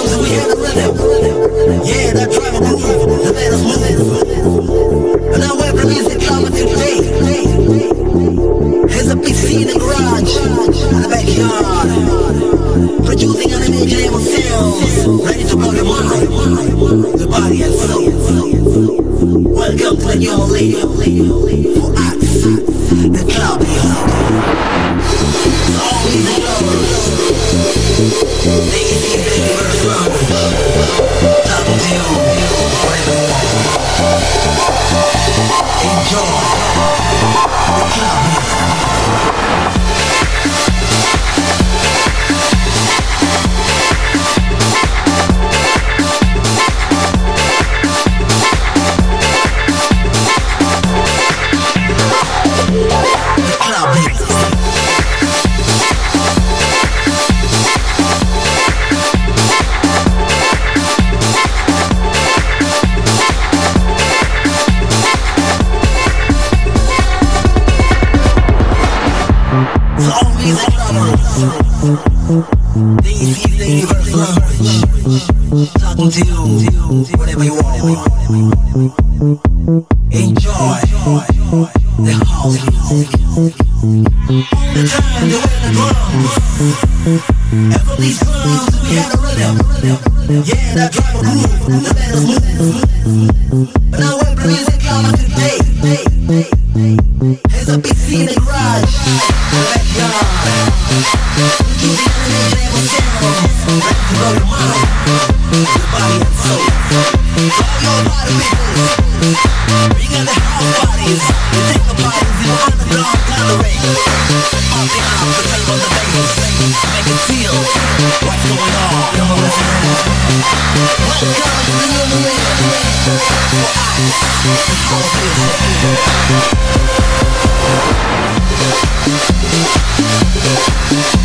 drums and we hear the rhythm. Yeah, that drive a groove, the man is moving. And now every music club today has a PC in the garage, in the backyard, producing unimaginable sounds, ready to blow your mind, the body and soul. Welcome to the new millennium for us, the club music. All music lovers, this is the universal double deal, forever. Enjoy the club music. This is the universal language. Talking to you, whatever you want. Enjoy the house music. All the time they wear the drums. And for these drums we had a rhythm. Yeah, that drive a groove, the band is moving. But now every music comes today has a big scene in the garage, the backyard. You the unimaginable sounds, ready to blow your mind, your body and soul. All your body people, bring out the house bodies, you take the bodies in the underground gallery. All the house, the tape on the bass, make it feel what's going on. Come on, listen. Welcome to the new millennium for us, the house music.